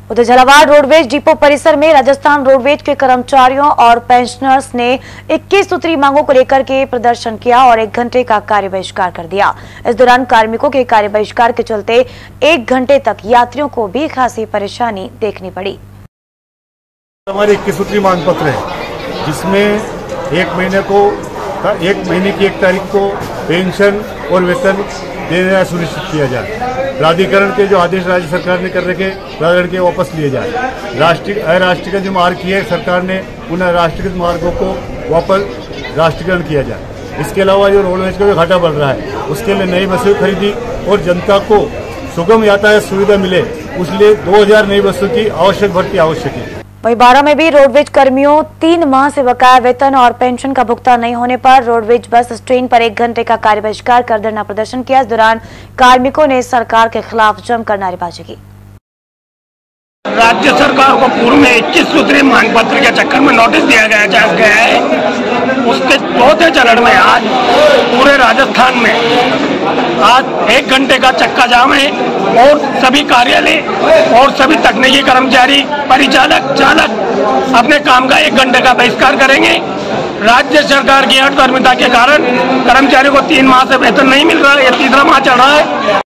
उधर Jhalawar roadways depot परिसर में राजस्थान रोडवेज के कर्मचारियों और पेंशनर्स ने 21 सूत्री मांगों को लेकर के प्रदर्शन किया और 1 घंटे का कार्य बहिष्कार कर दिया। इस दौरान कार्मिकों के कार्य बहिष्कार के चलते 1 घंटे तक यात्रियों को भी खासी परेशानी देखनी पड़ी। हमारे 21 सूत्री मांग पत्र है, जिसमें 1 महीने की 1 तारीख को पेंशन और वेतन देना सुनिश्चित किया जाए। प्राधिकरण के जो आदेश राज्य सरकार ने कर रखे प्राधिकरण के वापस लिए जाए। अराष्ट्रीयकृत मार्ग किए सरकार ने उन राष्ट्रीयकृत मार्गों को वापस राष्ट्रीयकरण किया जाए। इसके अलावा जो रोडवेज का भी घाटा बढ़ रहा है, उसके लिए नई बसें खरीदी और जनता को सुगम यातायात सुविधा मिले, उसलिए 2000 नई बसों की आवश्यक भर्ती आवश्यक है। वहीं बारां में भी रोडवेज कर्मियों 3 माह से बकाया वेतन और पेंशन का भुगतान नहीं होने पर रोडवेज बस स्टैंड पर 1 घंटे का कार्य बहिष्कार कर धरना प्रदर्शन किया। इस दौरान कार्मिकों ने सरकार के खिलाफ जमकर नारेबाजी की। राज्य सरकार को पूर्व में 21 सूत्री मांग पत्र के चक्कर में नोटिस दिया गया है। उसके चौथे चरण में आज पूरे राजस्थान में आज 1 घंटे का चक्का जाम है और सभी कार्यालय और सभी तकनीकी कर्मचारी, परिचालक, चालक अपने काम का 1 घंटे का बहिष्कार करेंगे। राज्य सरकार की अटकर्मिता के कारण कर्मचारियों को 3 माह से वेतन नहीं मिल रहा है, यह तीसरा माह चल रहा है।